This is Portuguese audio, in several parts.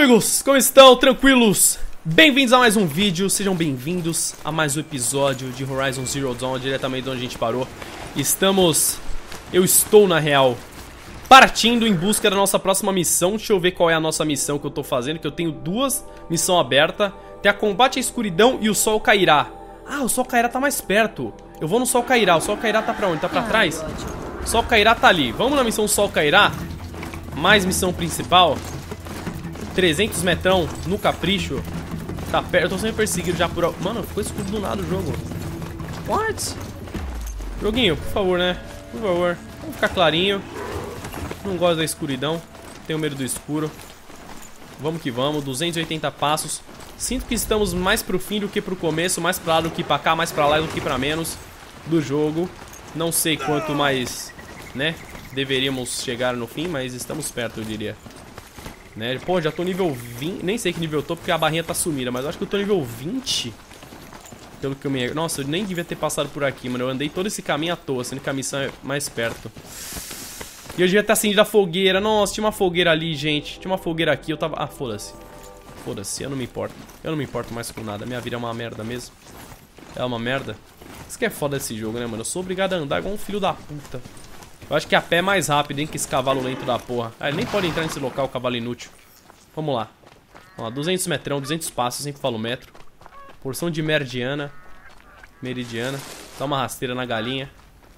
amigos, como estão? Tranquilos? Bem-vindos a mais um vídeo, sejam bem-vindos a mais um episódio de Horizon Zero Dawn, diretamente de onde a gente parou. Eu estou na real partindo em busca da nossa próxima missão. Deixa eu ver qual é a nossa missão que eu tô fazendo, que eu tenho duas missões abertas. Tem a combate à escuridão e o sol cairá. Ah, o sol cairá tá mais perto. Eu vou no sol cairá, o sol cairá tá pra onde? Tá pra trás? O sol cairá tá ali, vamos na missão sol cairá. Mais missão principal. 300 metrão no capricho. Tá perto, eu tô sendo perseguido já por... Mano, ficou escuro do nada o jogo. What? Joguinho, por favor, né? Por favor, vamos ficar clarinho. Não gosto da escuridão. Tenho medo do escuro. Vamos que vamos, 280 passos. Sinto que estamos mais pro fim do que pro começo. Mais pra lá do que pra cá, mais pra lá do que pra menos do jogo. Não sei quanto mais, né, deveríamos chegar no fim, mas estamos perto, eu diria. Né? Pô, já tô nível 20. Nem sei que nível eu tô porque a barrinha tá sumida, mas eu acho que eu tô nível 20. Pelo que eu me... Nossa, eu nem devia ter passado por aqui, mano. Eu andei todo esse caminho à toa, sendo que a missão é mais perto. E eu devia ter acendido a fogueira. Nossa, tinha uma fogueira ali, gente. Tinha uma fogueira aqui, eu tava... Ah, foda-se. Foda-se, eu não me importo. Eu não me importo mais com nada. Minha vida é uma merda mesmo. É uma merda. Isso que é foda desse jogo, né, mano? Eu sou obrigado a andar igual um filho da puta. Eu acho que a pé é mais rápido, hein, que esse cavalo lento da porra. Ah, ele nem pode entrar nesse local, cavalo inútil. Vamos lá. Ó, 200 metrão, 200 passos, sempre falo metro. Porção de meridiana. Dá uma rasteira na galinha.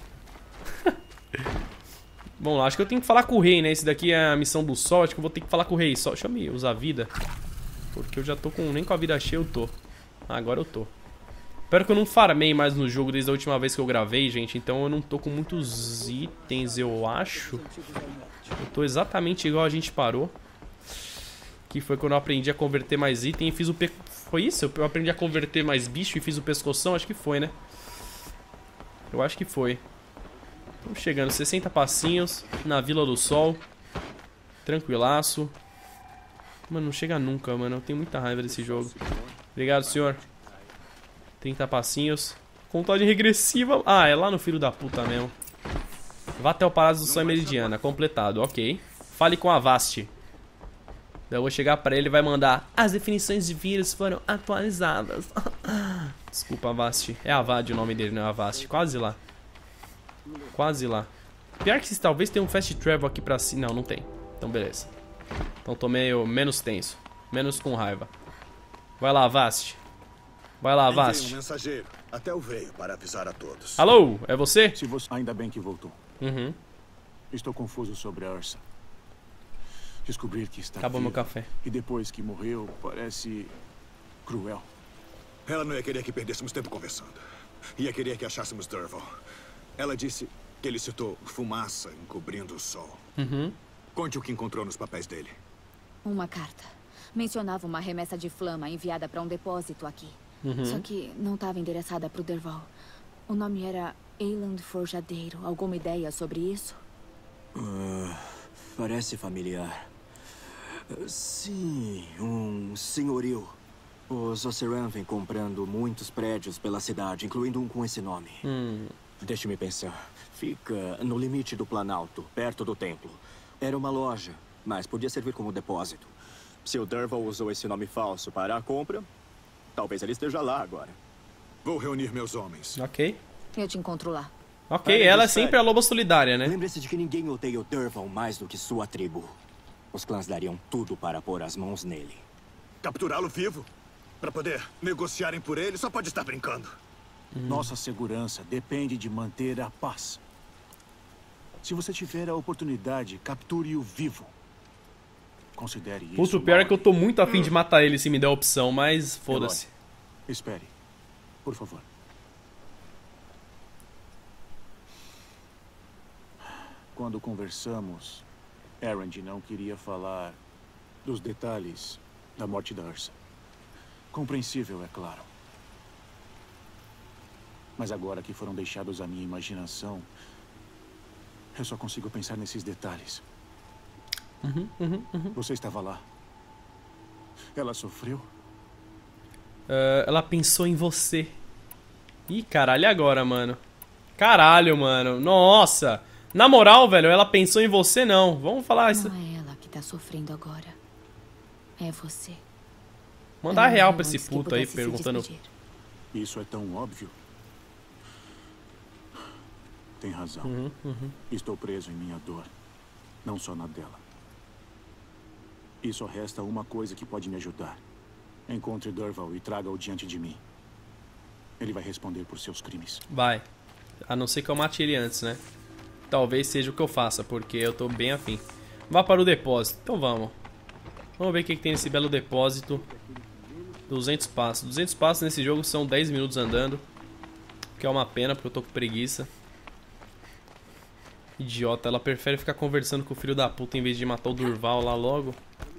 Vamos lá, acho que eu tenho que falar com o rei, né? Esse daqui é a missão do sol, acho que eu vou ter que falar com o rei. Só, deixa eu me usar a vida. Porque eu já tô com... Nem com a vida cheia eu tô. Ah, agora eu tô. Espero que eu não farmei mais no jogo desde a última vez que eu gravei, gente. Então eu não tô com muitos itens, eu acho. Eu tô exatamente igual a gente parou. Que foi quando eu aprendi a converter mais item e fiz o... Foi isso? Eu aprendi a converter mais bicho e fiz o pescoção? Acho que foi, né? Eu acho que foi. Estamos chegando, 60 passinhos na Vila do Sol. Tranquilaço. Mano, não chega nunca, mano. Eu tenho muita raiva desse jogo. Obrigado, senhor. 30 passinhos. Contagem regressiva. Ah, é lá no filho da puta mesmo. Vá até o Palácio do Sol Meridiana. Completado, ok. Fale com a Vasti. Daí eu vou chegar pra ele e vai mandar: as definições de vírus foram atualizadas. Desculpa, Vasti. É Avad o nome dele, não é Avast. Quase lá. Quase lá. Pior que talvez tenha um fast travel aqui pra cima. Não, não tem. Então beleza. Então tô meio menos tenso. Menos com raiva. Vai lá, Vasti. Vai lá, Vasti. Um mensageiro. Até o veio para avisar a todos. Alô, é você? Se você... Ainda bem que voltou. Uhum. Estou confuso sobre a Ursa. Descobrir que está Acabou viva, meu café. E depois que morreu, parece cruel. Ela não ia querer que perdêssemos tempo conversando. Ia querer que achássemos Dervahl. Ela disse que ele citou fumaça encobrindo o sol. Uhum. Conte o que encontrou nos papéis dele. Uma carta. Mencionava uma remessa de flama enviada para um depósito aqui. Uhum. Só que não estava endereçada para o Dervahl. O nome era Eland Forjadeiro. Alguma ideia sobre isso? Parece familiar. Sim, um senhorio. Os Oseram vêm comprando muitos prédios pela cidade, incluindo um com esse nome. Deixe-me pensar. Fica no limite do Planalto, perto do templo. Era uma loja, mas podia servir como depósito. Se o Dervahl usou esse nome falso para a compra, talvez ele esteja lá agora. Vou reunir meus homens. Ok. Eu te encontro lá. Ok, ela é sempre a loba solidária, né? Lembre-se de que ninguém odeia o Dervahl mais do que sua tribo. Os clãs dariam tudo para pôr as mãos nele. Capturá-lo vivo? Para poder negociarem por ele? Só pode estar brincando. Nossa segurança depende de manter a paz. Se você tiver a oportunidade, capture-o vivo. Considere isso. Puta, o pior é que eu tô muito afim de matar ele se me der a opção, mas foda-se. Espere, por favor. Quando conversamos, Erend não queria falar dos detalhes da morte da Ursa. Compreensível, é claro. Mas agora que foram deixados à minha imaginação, eu só consigo pensar nesses detalhes. Você estava lá. Ela sofreu? Ela pensou em você. Ih, caralho, e agora, mano? Caralho, mano. Nossa. Na moral, velho, ela pensou em você, não. Vamos falar isso. Não é ela que tá sofrendo agora. É você. Mandar Ela real morreu pra esse antes que puto aí, pudesse se perguntando... despedir. Isso é tão óbvio. Tem razão. Estou preso em minha dor. Não só na dela. E só resta uma coisa que pode me ajudar. Encontre Dervahl e traga-o diante de mim. Ele vai responder por seus crimes. Vai. A não ser que eu mate ele antes, né? Talvez seja o que eu faça, porque eu tô bem afim. Vá para o depósito. Então vamos. Vamos ver o que tem nesse belo depósito. 200 passos. 200 passos nesse jogo são 10 minutos andando. Que é uma pena, porque eu tô com preguiça. Idiota, ela prefere ficar conversando com o filho da puta em vez de matar o Dervahl lá logo.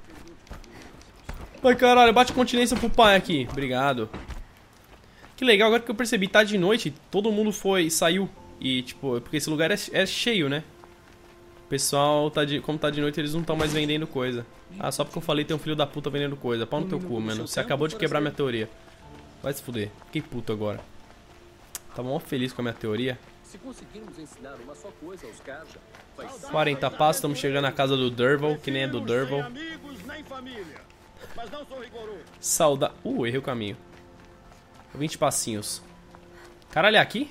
Ai, caralho, bate continência pro pai aqui. Obrigado. Que legal, agora que eu percebi, tá de noite, todo mundo saiu. E, tipo, porque esse lugar é cheio, né? O pessoal, como tá de noite, eles não estão mais vendendo coisa. Ah, só porque eu falei tem um filho da puta vendendo coisa. Pau no teu cu, mano. Você acabou de quebrar minha teoria. Vai se fuder. Fiquei puto agora. Tava mó feliz com a minha teoria. Se conseguirmos ensinar uma só coisa aos Karja, 40 passos, estamos chegando na casa do Dervahl, que nem é do Dervahl. Sauda... errei o caminho. 20 passinhos. Caralho, é aqui?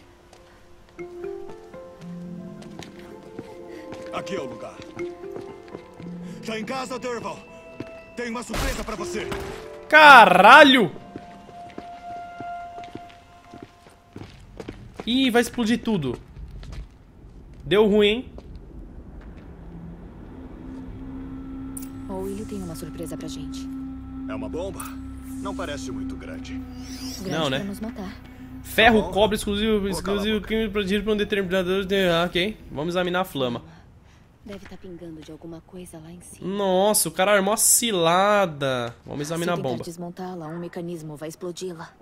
Aqui é o lugar. Já em casa, Dervahl. Tenho uma surpresa pra você. Caralho! Ih, vai explodir tudo. Deu ruim, hein? O Willy tem uma surpresa pra gente. É uma bomba? Não parece muito grande. Grande Não, né? pra nos matar. Ferro, cobre, exclusivo químico protegido por um determinador de... ok, vamos examinar a flama. Deve estar pingando de alguma coisa lá em cima. Nossa, o cara armou a cilada. Vamos examinar a Se bomba. tentar desmontá-la, um mecanismo vai explodi-la.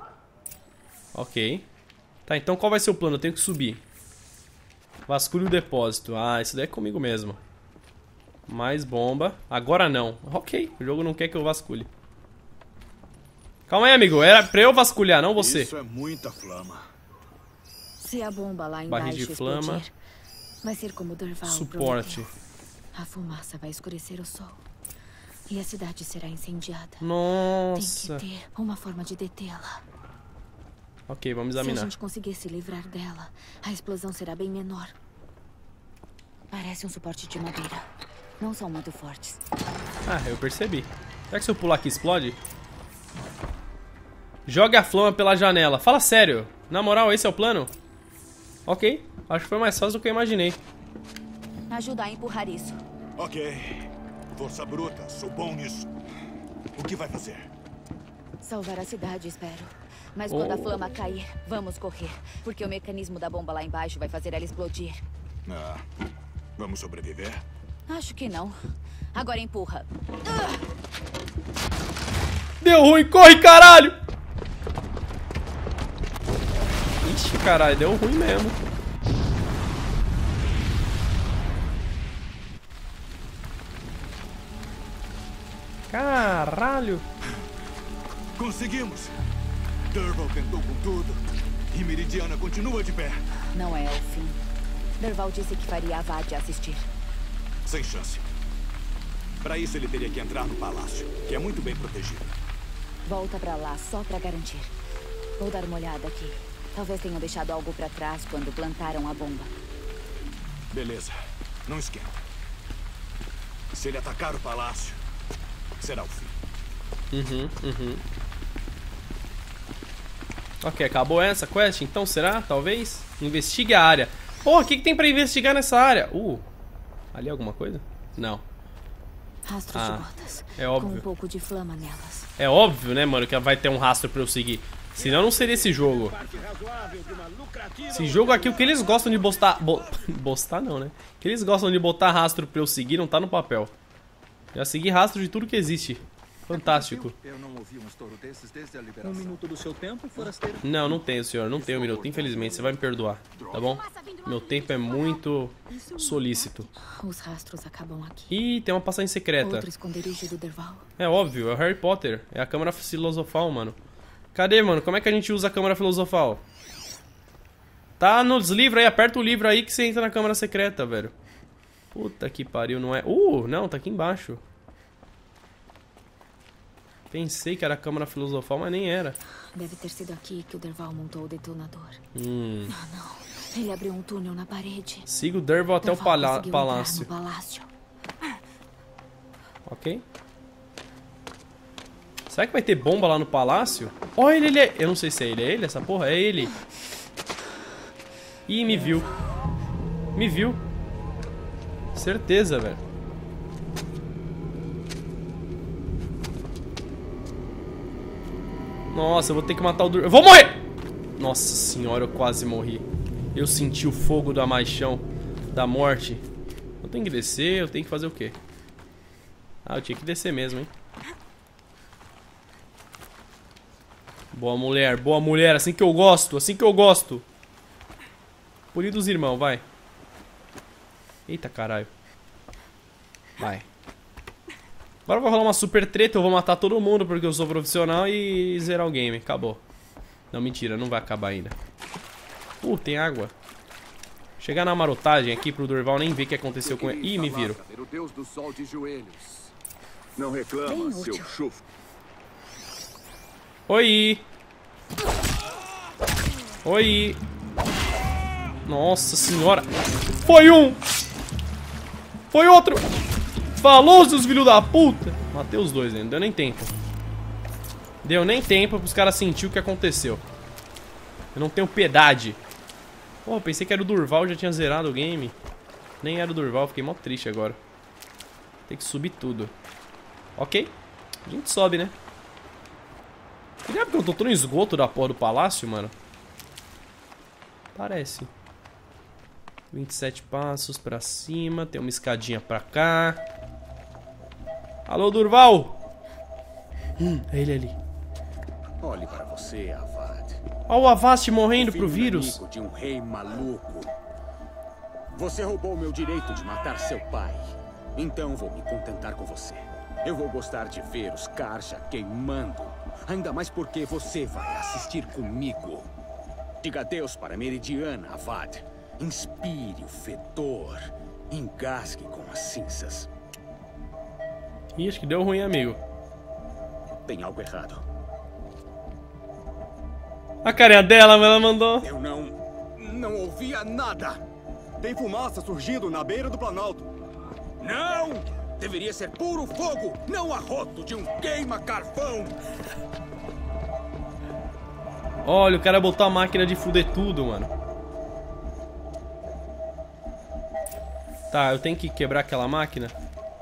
Ok. Tá, então qual vai ser o plano? Eu tenho que subir. Vasculhe o depósito. Ah, isso daí é comigo mesmo. Mais bomba. Agora não. Ok, o jogo não quer que eu vasculhe. Calma aí, amigo. Era pra eu vasculhar, não você. Isso é muita flama. Se a bomba lá Barril embaixo de flama. explodir, vai ser como Dervahl Suporte. prometeu. A fumaça vai escurecer o sol. E a cidade será incendiada. Nossa. Tem que ter uma forma de detê-la. Ok, vamos Se a examinar. gente conseguir se livrar dela, a explosão será bem menor. Parece um suporte de madeira. Não são muito fortes. Ah, eu percebi. Será que se eu pular aqui explode? Jogue a flama pela janela. Fala sério. Na moral, esse é o plano? Ok. Acho que foi mais fácil do que eu imaginei. Ajuda a empurrar isso. Ok. Força bruta, sou bom nisso. O que vai fazer? Salvar a cidade, espero. Mas quando a flama cair, vamos correr. Porque o mecanismo da bomba lá embaixo vai fazer ela explodir. Ah, vamos sobreviver? Acho que não. Agora empurra. Deu ruim, corre, caralho! Ixi, caralho, deu ruim mesmo. Caralho! Conseguimos! Dervahl tentou com tudo. E Meridiana continua de pé. Não é o fim. Dervahl disse que faria a Vadia assistir. Sem chance. Para isso ele teria que entrar no palácio, que é muito bem protegido. Volta pra lá só pra garantir. Vou dar uma olhada aqui. Talvez tenham deixado algo pra trás quando plantaram a bomba. Beleza. Não esquenta. Se ele atacar o palácio, será o fim. Ok, acabou essa quest, então será? Talvez? Investigue a área. Porra, o que tem pra investigar nessa área? Ali é alguma coisa? Não. Rastros de botas. é óbvio. Com um pouco de flama nelas. É óbvio, né, mano, que vai ter um rastro pra eu seguir. Senão não seria esse jogo. Esse jogo aqui, o que eles gostam de botar... Botar não, né? O que eles gostam de botar rastro pra eu seguir não tá no papel. Já segui rastro de tudo que existe. Fantástico. Eu não ouvi um estouro desses desde a liberação. 1 minuto do seu tempo, forasteiro? Não, não tenho, senhor. Não tenho um minuto. Infelizmente, você vai me perdoar. Tá bom? Meu tempo é muito solícito. Os rastros acabam aqui. Ih, tem uma passagem secreta. Outro esconderijo do Dervahl. É óbvio, é o Harry Potter. É a Câmara Filosofal, mano. Cadê, mano? Como é que a gente usa a Câmara Filosofal? Tá nos livros aí. Aperta o livro aí que você entra na Câmara Secreta, velho. Puta que pariu, não é... não, tá aqui embaixo. Pensei que era a Câmara Filosofal, mas nem era. Deve ter sido aqui que o Dervahl montou o detonador. Ah, não. Ele abriu um túnel na parede. Siga o Dervahl até o Conseguiu palácio. entrar no palácio. Ok. Será que vai ter bomba lá no palácio? Ó, ele é... Eu não sei se é ele essa porra? É ele. Ih, me viu. Me viu. Certeza, velho. Nossa, eu vou ter que matar o Durval. Eu vou morrer! Nossa senhora, eu quase morri. Eu senti o fogo da paixão, da morte. Eu tenho que descer, eu tenho que fazer o quê? Ah, eu tinha que descer mesmo, hein? Boa mulher, assim que eu gosto, assim que eu gosto. Polidos irmão, vai. Eita caralho. Vai. Agora vai rolar uma super treta, eu vou matar todo mundo porque eu sou profissional e zerar o game, acabou. Não, mentira, não vai acabar ainda. Tem água. Chegar na marotagem aqui pro Durval nem ver o que aconteceu com ele. Ih, me viram. O Deus do Sol de joelhos. Não reclama, seu chufo. Oi. Oi. Nossa senhora. Foi um. Foi outro. Falou, seus filhos da puta. Matei os dois, né? Não deu nem tempo. Deu nem tempo pros caras sentir o que aconteceu. Eu não tenho piedade. Pô, pensei que era o Durval, já tinha zerado o game. Nem era o Durval, fiquei mó triste agora. Tem que subir tudo. Ok. A gente sobe, né? Será que eu tô no esgoto da porra do palácio, mano? Parece. 27 passos pra cima. Tem uma escadinha pra cá. Alô, Durval! É ele ali. Olhe para você, Avad. Olha o Avast morrendo pro vírus. De um rei maluco. Você roubou meu direito de matar seu pai. Então vou me contentar com você. Eu vou gostar de ver os Karja queimando. Ainda mais porque você vai assistir comigo. Diga adeus para Meridiana, Avad. Inspire o fedor. Engasgue com as cinzas. Ih, acho que deu ruim, amigo. Tem algo errado. A carinha dela, ela mandou. Eu não ouvia nada. Tem fumaça surgindo na beira do Planalto. Não! Deveria ser puro fogo, não arroto de um queima-carvão. Olha, o cara botou a máquina de fuder tudo, mano. Tá, eu tenho que quebrar aquela máquina.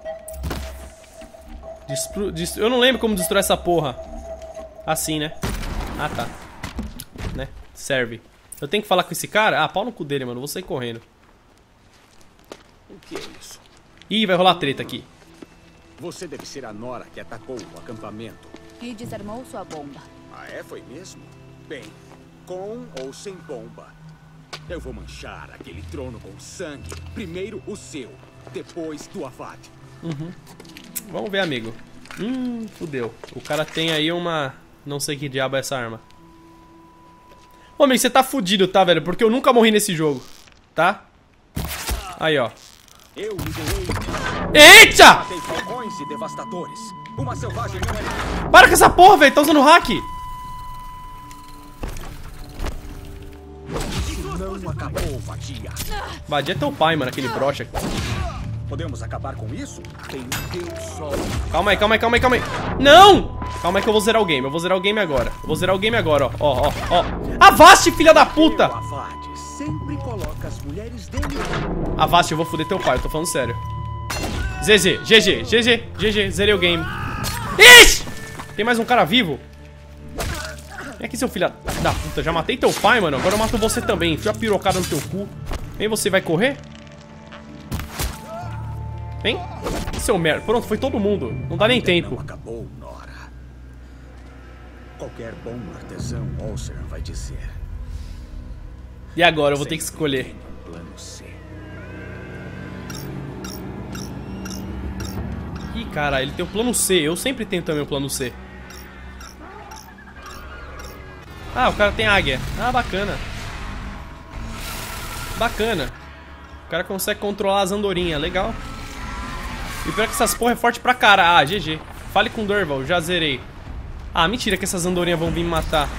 Eu não lembro como destruir essa porra. Assim, né? Ah, tá. Né? Serve. Eu tenho que falar com esse cara? Ah, pau no cu dele, mano. Vou sair correndo. O que é isso? Ih, vai rolar treta aqui. Você deve ser a Nora que atacou o acampamento. E desarmou sua bomba. Ah, é? Foi mesmo? Bem, com ou sem bomba. Eu vou manchar aquele trono com sangue. Primeiro o seu, depois do Avad. Vamos ver, amigo. Fudeu. O cara tem aí uma... Não sei que diabo é essa arma. Ô, amigo, você tá fudido, tá, velho? Porque eu nunca morri nesse jogo. Tá? Aí, ó. Eu liderei. Eita! Matei dragões e devastadores. Uma selvagem não é... Para com essa porra, velho. Tá usando hack. Isso não acabou, vadia. Vadia é teu pai, mano. Aquele brocha. Podemos acabar com isso? Tem Deus só. Calma aí, calma aí, calma aí, calma aí. Não! Calma aí que eu vou zerar o game. Eu vou zerar o game agora. Eu vou zerar o game agora, ó. Ó, ó, ó. Avast, filha da puta! O Avad sempre coloca as mulheres dele. Avast, eu vou foder teu pai. Eu tô falando sério. GG, GG, GG, GG. Zerei o game. Ixi! Tem mais um cara vivo. Vem aqui, seu filho da puta. Já matei teu pai, mano. Agora eu mato você também. Enfia a pirocada no teu cu. Vem, você vai correr? Vem. Seu merda. Pronto, foi todo mundo. Não dá nem tempo. Não acabou, Nora. Qualquer bom artesão Ulcer vai dizer. E agora? Eu vou ter que escolher. Tem um plano C. Ih, cara, ele tem o plano C. Eu sempre tenho também o plano C. Ah, o cara tem águia. Ah, bacana. Bacana. O cara consegue controlar as andorinhas. Legal. E pior que essas porra é forte pra cara. Ah, GG. Fale com o Durval, já zerei. Ah, mentira que essas andorinhas vão vir me matar.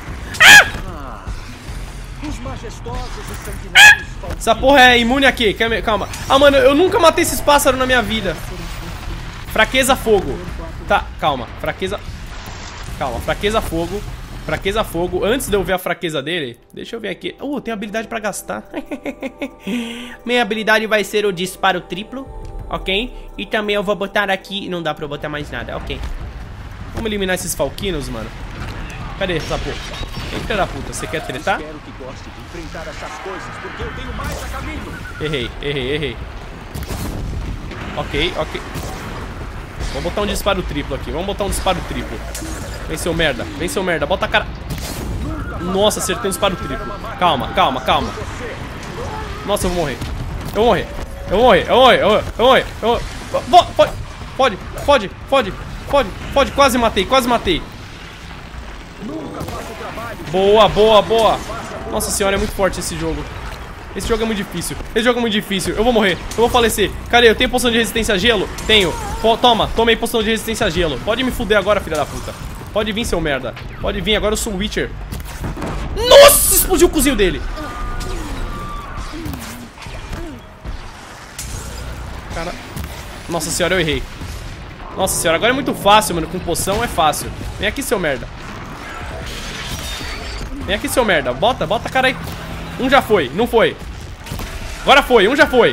Os majestosos e sanguinários Essa porra é imune aqui, calma. Ah, mano, eu nunca matei esses pássaros na minha vida. Fraqueza fogo. Tá, calma, fraqueza. Calma, fraqueza fogo. Fraqueza fogo. Antes de eu ver a fraqueza dele, deixa eu ver aqui. Tem habilidade pra gastar. Minha habilidade vai ser o disparo triplo, ok? E também eu vou botar aqui. Não dá pra eu botar mais nada, ok. Vamos eliminar esses falquinos, mano. Cadê essa porra? Vem, filha da puta, você quer tretar? Espero que goste de enfrentar essas coisas, porque eu tenho mais a caminho. Errei. Ok. Vamos botar um disparo triplo aqui. Vem, seu merda. Bota a cara. Nossa, acertei um disparo triplo. Calma. Nossa, eu vou morrer. Pode. Quase matei. Boa. Nossa senhora, é muito forte esse jogo. Esse jogo é muito difícil. Eu vou morrer. Eu vou falecer. Cadê? Eu tenho poção de resistência a gelo? Tenho. Tomei poção de resistência a gelo. Pode me fuder agora, filha da puta. Pode vir, seu merda. Pode vir, agora eu sou o Witcher. Nossa, explodiu o cozinho dele. Cara. Nossa senhora, eu errei. Nossa senhora, agora é muito fácil, mano. Com poção é fácil. Vem aqui, seu merda. Bota a cara aí. Um já foi, não foi. Agora foi, um já foi.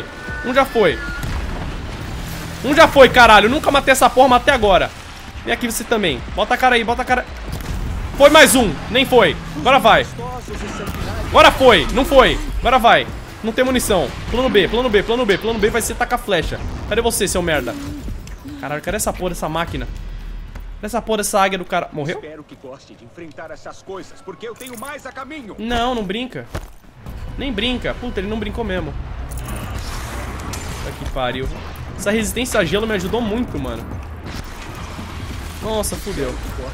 Caralho. Eu nunca matei essa porra, matei agora. Vem aqui você também. Bota a cara aí. Foi mais um, nem foi. Agora vai. Agora foi, não foi. Agora vai. Não tem munição. Plano B vai ser tacar flecha. Cadê você, seu merda? Caralho, cadê essa porra dessa máquina? Cadê essa porra dessa águia do cara? Morreu? Espero que goste de enfrentar essas coisas, porque eu tenho mais a caminho. Não brinca. Nem brinca. Puta, ele não brincou mesmo. Puta que pariu. Essa resistência a gelo me ajudou muito, mano. Nossa, fudeu.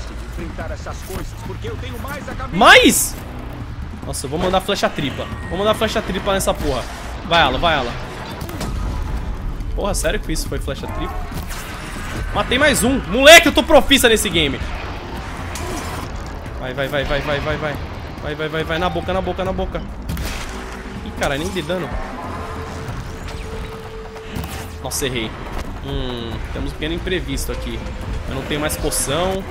Mais? Nossa, eu vou mandar flecha tripla. Nessa porra. Vai ela. Porra, sério que isso foi flecha tripla? Matei mais um. Moleque, eu tô profissa nesse game. Vai. Na boca. Ih, cara, nem de dano. Nossa, errei. Temos um pequeno imprevisto aqui. Eu não tenho mais poção.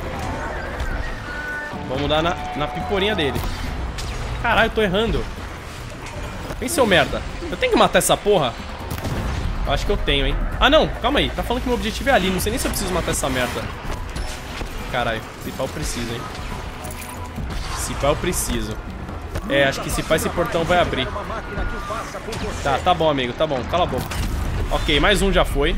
Vamos dar na piporinha dele. Caralho, eu tô errando. Vem, seu merda. Eu tenho que matar essa porra? Eu acho que eu tenho, hein. Ah, não, calma aí. Tá falando que meu objetivo é ali. Não sei nem se eu preciso matar essa merda. Caralho, se pá eu preciso, hein. É, acho que se pá esse portão vai abrir. Tá bom, amigo, tá bom. Cala a boca. Ok, mais um já foi.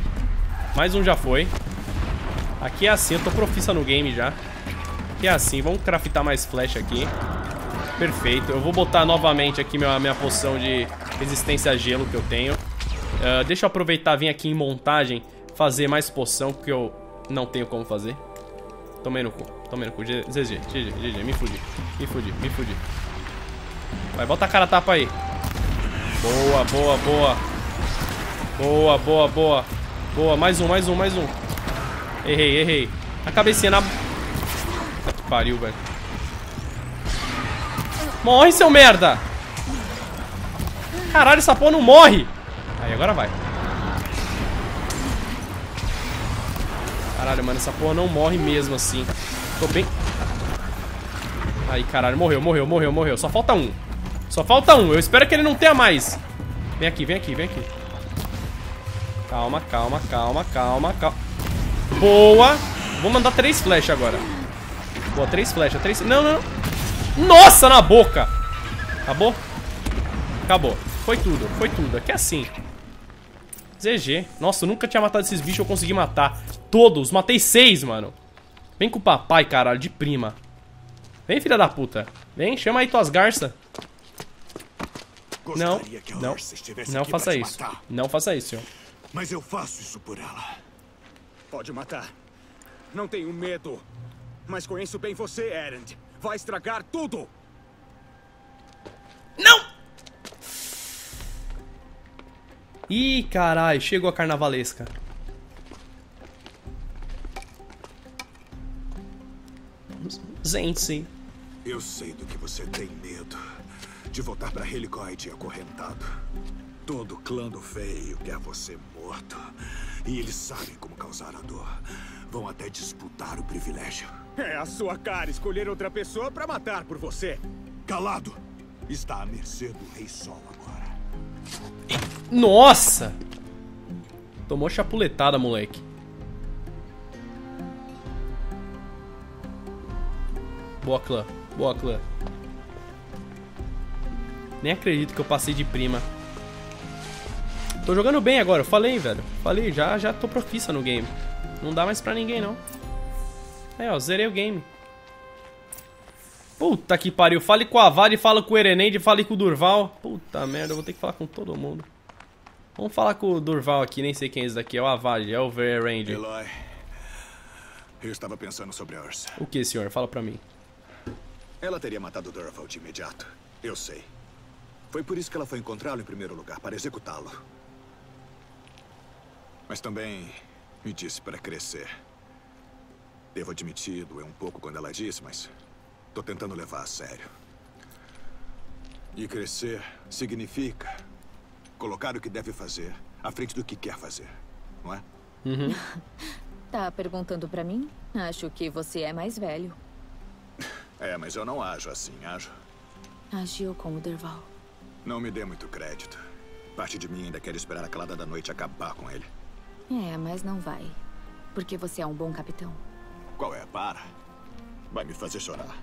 Aqui é assim, eu tô profissa no game já. Aqui é assim, vamos craftar mais flecha aqui. Perfeito, eu vou botar novamente aqui minha poção de resistência a gelo que eu tenho. Deixa eu aproveitar, vir aqui em montagem, fazer mais poção, que eu não tenho como fazer. Tomei no cu. GG, me fudi. Vai, bota a cara a tapa aí. Boa, mais um. Errei. A cabecinha na... Que pariu, velho. Morre, seu merda! Caralho, essa porra não morre! Aí, agora vai. Caralho, mano, essa porra não morre mesmo assim. Tô bem... Aí, caralho, morreu. Só falta um. Eu espero que ele não tenha mais. Vem aqui. Calma. Boa. Vou mandar 3 flechas agora. Boa, 3 flechas. Não. Nossa, na boca. Acabou. Foi tudo. Aqui é assim. GG. Nossa, eu nunca tinha matado esses bichos. Eu consegui matar todos. Matei 6, mano. Vem com o papai, caralho, de prima. Vem, filha da puta. Vem, chama aí tuas garças. Não faça isso. Não faça isso, senhor. Mas eu faço isso por ela. Pode matar. Não tenho medo. Mas conheço bem você, Erend. Vai estragar tudo. Não! Ih, caralho, chegou a carnavalesca. Gente. Eu sei do que você tem medo. De voltar pra Helicoide acorrentado. Todo clã do Veio quer você morto. E eles sabem como causar a dor. Vão até disputar o privilégio. É a sua cara escolher outra pessoa pra matar por você. Calado! Está à mercê do Rei Sol agora. Nossa! Tomou chapuletada, moleque. Boa, clã. Boa, clã. Nem acredito que eu passei de prima. Tô jogando bem agora, eu falei, velho. Falei, já tô profissa no game. Não dá mais pra ninguém, não. É, ó, zerei o game. Puta que pariu. Fale com a Vale, fala com o Ereneide, fale com o Durval. Puta merda, eu vou ter que falar com todo mundo. Vamos falar com o Durval aqui, nem sei quem é esse daqui. É o Avali, é o Ranger. Eloy, eu estava pensando sobre a Ursa. O que, senhor? Fala pra mim. Ela teria matado o Durval de imediato. Eu sei. Foi por isso que ela foi encontrá-lo em primeiro lugar, para executá-lo. Mas também me disse para crescer. Devo admitir, doeu um pouco quando ela disse, mas tô tentando levar a sério. E crescer significa colocar o que deve fazer à frente do que quer fazer, não é? Uhum. Tá perguntando pra mim? Acho que você é mais velho. É, mas eu não ajo assim, ajo. Agiu com o Durval. Não me dê muito crédito. Parte de mim ainda quer esperar a calada da noite acabar com ele. É, mas não vai. Porque você é um bom capitão. Qual é? Para. Vai me fazer chorar.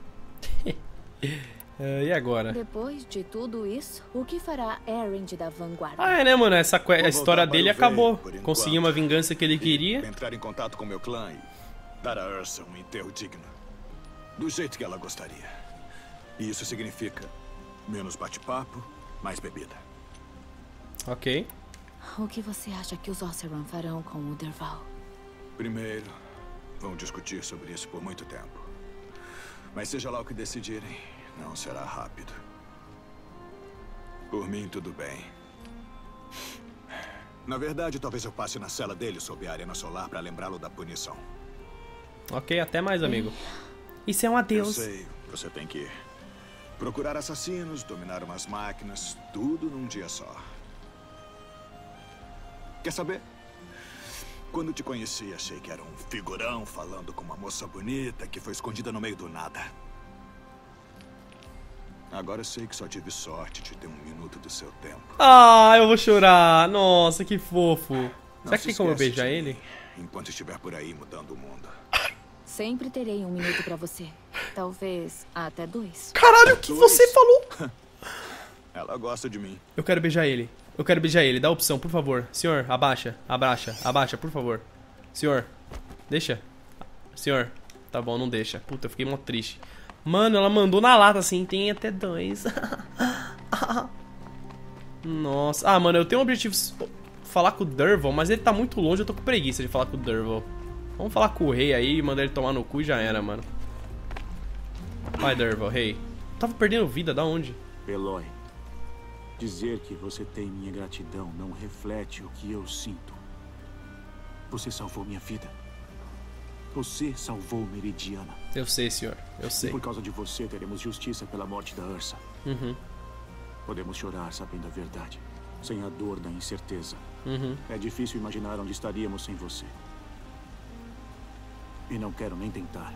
E agora? Depois de tudo isso, o que fará Erend da Vanguarda? Ah, é, né, mano? Essa a história para dele o Veio, acabou. por enquanto. Conseguiu uma vingança que ele queria. Entrar em contato com meu clã e dar a Ursa um enterro digno. Do jeito que ela gostaria. E isso significa menos bate-papo, mais bebida. Ok. O que você acha que os Oseram farão com o Durval? Primeiro, vão discutir sobre isso por muito tempo. Mas seja lá o que decidirem, não será rápido. Por mim, tudo bem. Na verdade, talvez eu passe na cela dele sob a arena solar para lembrá-lo da punição. Ok, até mais, amigo. Isso é um adeus. Eu sei, você tem que procurar assassinos, dominar umas máquinas, tudo num dia só. Quer saber? Quando te conheci, achei que era um figurão falando com uma moça bonita que foi escondida no meio do nada. Agora eu sei que só tive sorte de ter um minuto do seu tempo. Ah, eu vou chorar. Nossa, que fofo. Não Será se que tem como eu esquece beijar de ele? mim, enquanto estiver por aí mudando o mundo. Sempre terei um minuto pra você. Talvez até 2. Caralho, o que você falou? Ela gosta de mim. Eu quero beijar ele. Eu quero beijar ele. Dá a opção, por favor. Senhor, abaixa. Abaixa, por favor. Senhor, deixa. Senhor, tá bom, não deixa. Puta, eu fiquei mó triste. Mano, ela mandou na lata assim. Tem até 2. Nossa. Ah, mano, eu tenho um objetivo falar com o Durval, mas ele tá muito longe. Eu tô com preguiça de falar com o Durval. Vamos falar com o rei aí, mandar ele tomar no cu e já era, mano. Vai, Durval, rei. Tava perdendo vida, da onde? Eloy, dizer que você tem minha gratidão não reflete o que eu sinto. Você salvou minha vida. Você salvou Meridiana. Eu sei, senhor. Eu E sei. por causa de você, teremos justiça pela morte da Ursa. Uhum. Podemos chorar sabendo a verdade, sem a dor da incerteza. Uhum. É difícil imaginar onde estaríamos sem você. E não quero nem tentar.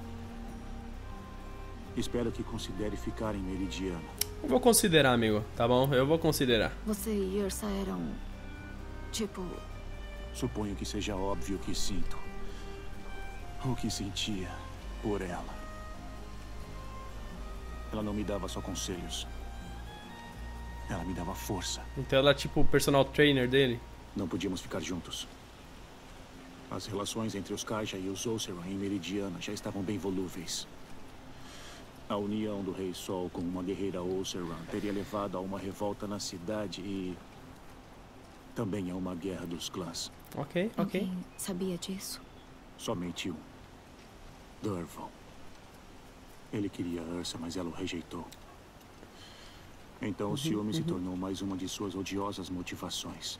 Espero que considere ficar em Meridiana. Eu vou considerar, amigo. Tá bom? Eu vou considerar. Você e Ursa eram... tipo... Suponho que seja óbvio que sinto o que sentia por ela. Ela não me dava só conselhos. Ela me dava força. Então ela é tipo o personal trainer dele? Não podíamos ficar juntos. As relações entre os Kaja e os Oseram em Meridiana já estavam bem volúveis. A união do Rei Sol com uma guerreira Oseram teria levado a uma revolta na cidade e... também a uma guerra dos clãs. Ok. Alguém sabia disso? Somente um. Durval. Ele queria a Ursa, mas ela o rejeitou. Então o ciúme se tornou mais uma de suas odiosas motivações.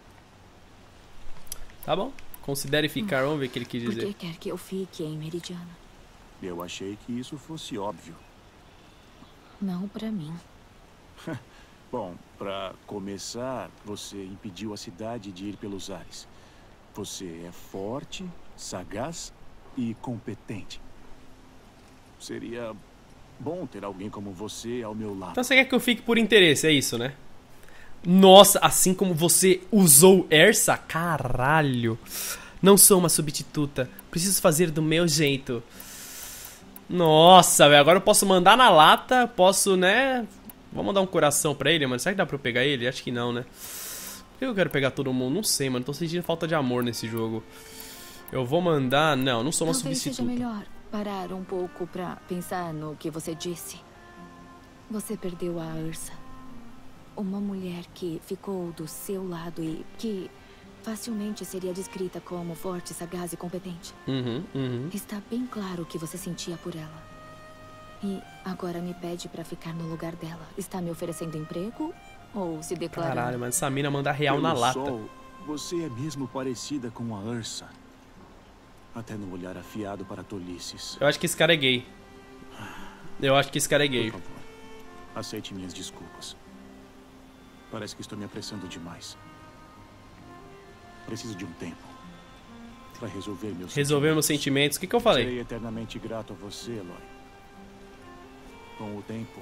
Tá bom. Considere ficar, vamos ver o que ele quis Por que dizer. quer que eu fique em Meridiana? Eu achei que isso fosse óbvio. Não pra mim. Bom, para começar, você impediu a cidade de ir pelos ares. Você é forte, sagaz e competente. Seria bom ter alguém como você ao meu lado. Então você quer que eu fique por interesse, é isso, né? Nossa, assim como você usou Ersa? Caralho. Não sou uma substituta. Preciso fazer do meu jeito. Nossa, velho. Agora eu posso mandar na lata. Posso, né? Vou mandar um coração pra ele, mano. Será que dá pra eu pegar ele? Acho que não, né? Por que eu quero pegar todo mundo? Não sei, mano. Tô sentindo falta de amor nesse jogo. Eu vou mandar... Não, não sou uma substituta. Talvez seja melhor parar um pouco pra pensar no que você disse. Você perdeu a Ursa. Uma mulher que ficou do seu lado e que facilmente seria descrita como forte, sagaz e competente. Está bem claro o que você sentia por ela. E agora me pede pra ficar no lugar dela. Está me oferecendo emprego ou se declarando? Caralho, mano, essa mina manda real na lata. Sol, você é mesmo parecida com a Ursa. Até no olhar afiado para tolices. Eu acho que esse cara é gay. Eu acho que esse cara é gay. Por favor, aceite minhas desculpas. Parece que estou me apressando demais. Preciso de um tempo para resolver meus sentimentos. O que eu falei? Serei eternamente grato a você, Eloy. Com o tempo,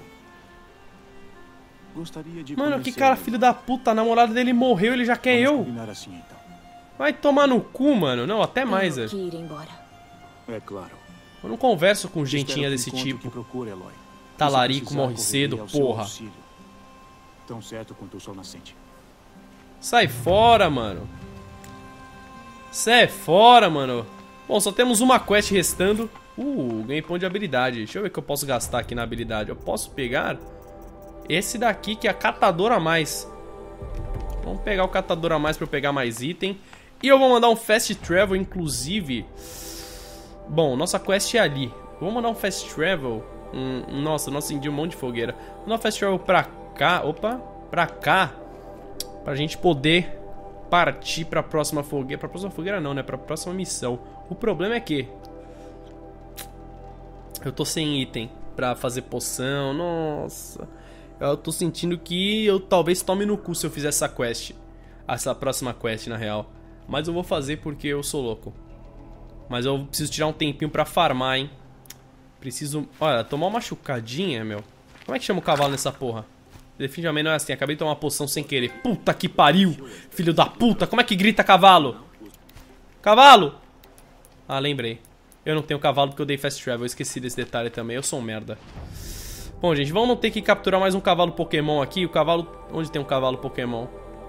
gostaria de Mano, que cara filho da puta. A namorada dele morreu, ele já quer eu. Assim, então. Vai tomar no cu, mano. Não, até mais, velho. Ir embora. É claro. Eu não converso com gentinha desse tipo. Procure, Eloy. Talarico morre cedo, porra. Tão certo quanto o sol nascente. Sai fora, mano. Sai fora, mano. Bom, só temos uma quest restando. Ganhei ponto de habilidade. Deixa eu ver o que eu posso gastar aqui na habilidade. Eu posso pegar esse daqui, que é a catadora a mais. Vamos pegar o catador a mais pra eu pegar mais item. E eu vou mandar um fast travel, inclusive. Bom, nossa quest é ali. Vou mandar um fast travel. Nossa, acendi um monte de fogueira. Vou mandar um fast travel pra cá. Opa, pra cá. Pra gente poder partir pra próxima fogueira. Pra próxima fogueira não, né? Pra próxima missão. O problema é que eu tô sem item pra fazer poção. Nossa. Eu tô sentindo que eu talvez tome no cu se eu fizer essa quest. Essa próxima quest, na real. Mas eu vou fazer porque eu sou louco. Mas eu preciso tirar um tempinho pra farmar, hein. Preciso... Olha, tomar uma machucadinha, meu. Como é que chama o cavalo nessa porra? Definitivamente não é assim. Acabei de tomar uma poção sem querer. Puta que pariu, filho da puta. Como é que grita cavalo? Cavalo! Ah, lembrei. Eu não tenho cavalo porque eu dei fast travel. Eu esqueci desse detalhe também. Eu sou um merda. Bom, gente, vamos ter que capturar mais um cavalo Pokémon aqui. O cavalo... Onde tem um cavalo Pokémon?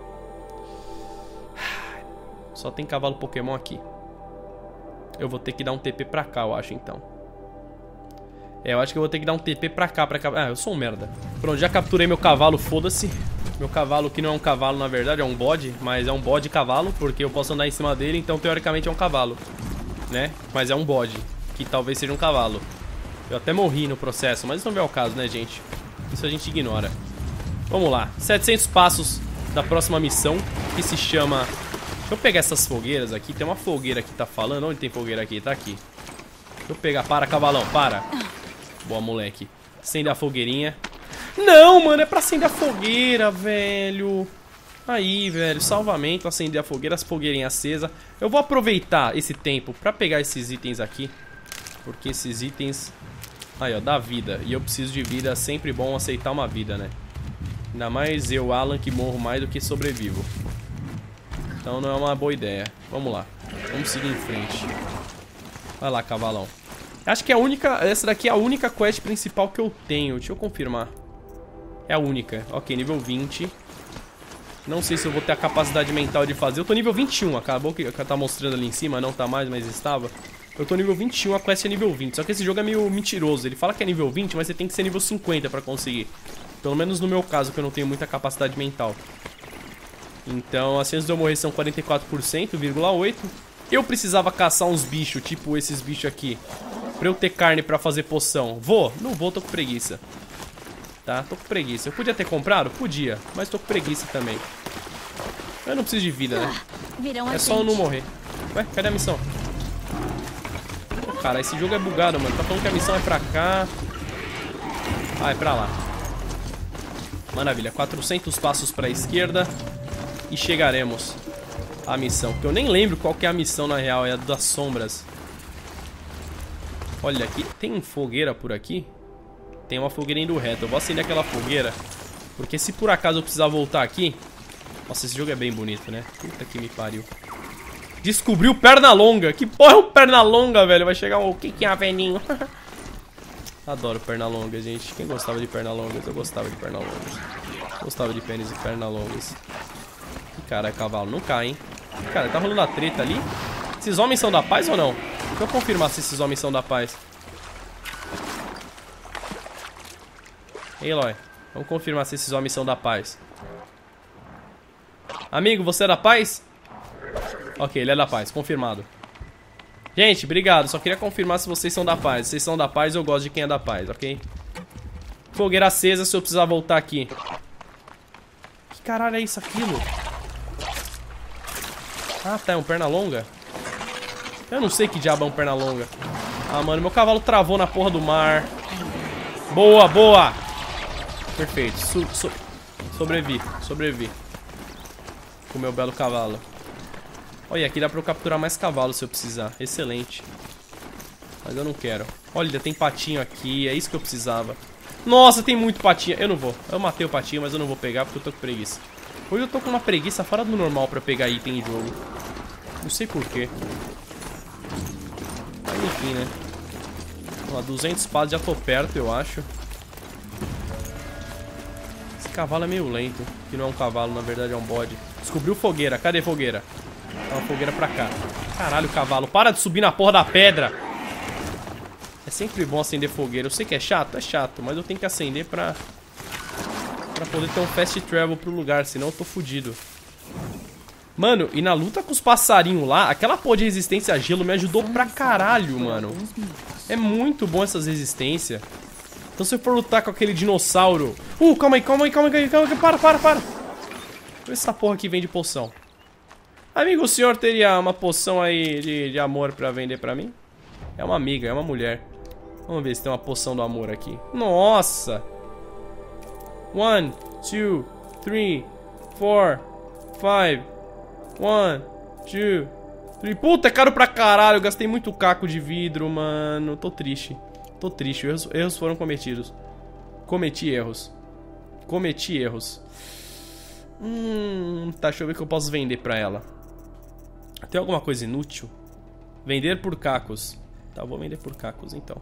Só tem cavalo Pokémon aqui. Eu vou ter que dar um TP pra cá, eu acho, então. Eu acho que eu vou ter que dar um TP pra cá, Ah, eu sou um merda. Pronto, já capturei meu cavalo, foda-se. Meu cavalo que não é um cavalo, na verdade, é um bode. Mas é um bode cavalo, porque eu posso andar em cima dele, então teoricamente é um cavalo, né? Mas é um bode, que talvez seja um cavalo. Eu até morri no processo, mas isso não é o caso, né, gente? Isso a gente ignora. Vamos lá, 700 passos da próxima missão, que se chama... Deixa eu pegar essas fogueiras aqui. Tem uma fogueira aqui, tá falando? Onde tem fogueira aqui? Tá aqui. Deixa eu pegar. Para, cavalão, para. Boa, moleque. Acende a fogueirinha. Não, mano, é pra acender a fogueira, velho. Aí, velho, salvamento, acender a fogueira, as fogueirinhas acesas. Eu vou aproveitar esse tempo pra pegar esses itens aqui. Porque esses itens... Aí, ó, dá vida. E eu preciso de vida, é sempre bom aceitar uma vida, né? Ainda mais eu, Alan, que morro mais do que sobrevivo. Então não é uma boa ideia. Vamos lá. Vamos seguir em frente. Vai lá, cavalão. Acho que é a única... Essa daqui é a única quest principal que eu tenho. Deixa eu confirmar. É a única. Ok, nível 20. Não sei se eu vou ter a capacidade mental de fazer. Eu tô nível 21. Acabou que tá mostrando ali em cima. Não tá mais, mas estava. Eu tô nível 21, a quest é nível 20. Só que esse jogo é meio mentiroso. Ele fala que é nível 20, mas você tem que ser nível 50 pra conseguir. Pelo menos no meu caso, que eu não tenho muita capacidade mental. Então, as chances de eu morrer são 44,8%. Eu precisava caçar uns bichos, tipo esses bichos aqui, pra eu ter carne pra fazer poção. Vou? Não vou, tô com preguiça. Tá, tô com preguiça. Eu podia ter comprado? Podia, mas tô com preguiça também. Eu não preciso de vida, né? É só eu não morrer. Ué, cadê a missão? cara, esse jogo é bugado, mano. Tá falando que a missão é pra cá. Ah, é pra lá. Maravilha, 400 passos pra esquerda e chegaremos à missão. Que eu nem lembro qual que é a missão na real, é a das sombras. Olha aqui, tem fogueira por aqui? Tem uma fogueira indo reto. Eu vou acender aquela fogueira, porque se por acaso eu precisar voltar aqui... Nossa, esse jogo é bem bonito, né? Puta que me pariu. Descobriu Pernalonga. Que porra é um Pernalonga, velho? Vai chegar um... O que é, velhinho? Adoro Pernalonga, gente. Quem gostava de Pernalongas? Eu gostava de Pernalongas. Gostava de pênis e Pernalongas. Cara, é cavalo. Não cai, hein? Cara, tá rolando a treta ali. Esses homens são da paz ou não? Deixa eu confirmar se esses homens são da paz. Ei, Eloy. Vamos confirmar se esses homens são da paz. Amigo, você é da paz? Ok, ele é da paz. Confirmado. Gente, obrigado. Só queria confirmar se vocês são da paz. Se vocês são da paz, eu gosto de quem é da paz, ok? Fogueira acesa se eu precisar voltar aqui. Que caralho é isso, aquilo? Ah, tá, é um Pernalonga? Eu não sei que diabo é um Pernalonga. Ah, mano, meu cavalo travou na porra do mar. Boa, boa! Perfeito. Sobrevivi. Com o meu belo cavalo. Olha, aqui dá pra eu capturar mais cavalos se eu precisar. Excelente. Mas eu não quero. Olha, tem patinho aqui. É isso que eu precisava. Nossa, tem muito patinho. Eu não vou. Eu matei o patinho, mas eu não vou pegar porque eu tô com preguiça. Hoje eu tô com uma preguiça fora do normal pra pegar item em jogo. Não sei porquê. Mas enfim, né? Vamos lá, 200 passos, já tô perto, eu acho. Esse cavalo é meio lento. Que não é um cavalo, na verdade é um bode. Descobriu fogueira. Cadê fogueira? Tá uma fogueira pra cá. Caralho, cavalo. Para de subir na porra da pedra. É sempre bom acender fogueira. Eu sei que é chato, mas eu tenho que acender pra poder ter um fast travel pro lugar, senão eu tô fudido. Mano, e na luta com os passarinhos lá, aquela porra de resistência a gelo me ajudou pra caralho, mano. É muito bom essas resistências. Então se eu for lutar com aquele dinossauro... calma aí. Para. Vê se essa porra aqui vende poção. Amigo, o senhor teria uma poção aí de amor pra vender pra mim? É uma amiga, é uma mulher. Vamos ver se tem uma poção do amor aqui. Nossa! 1, 2, 3, 4, 5. 1, 2, 3. Puta, é caro pra caralho. Eu gastei muito caco de vidro, mano. Tô triste. Erros foram cometidos. Cometi erros. Tá, deixa eu ver o que eu posso vender pra ela. Tem alguma coisa inútil? Vender por cacos. Tá, vou vender por cacos então.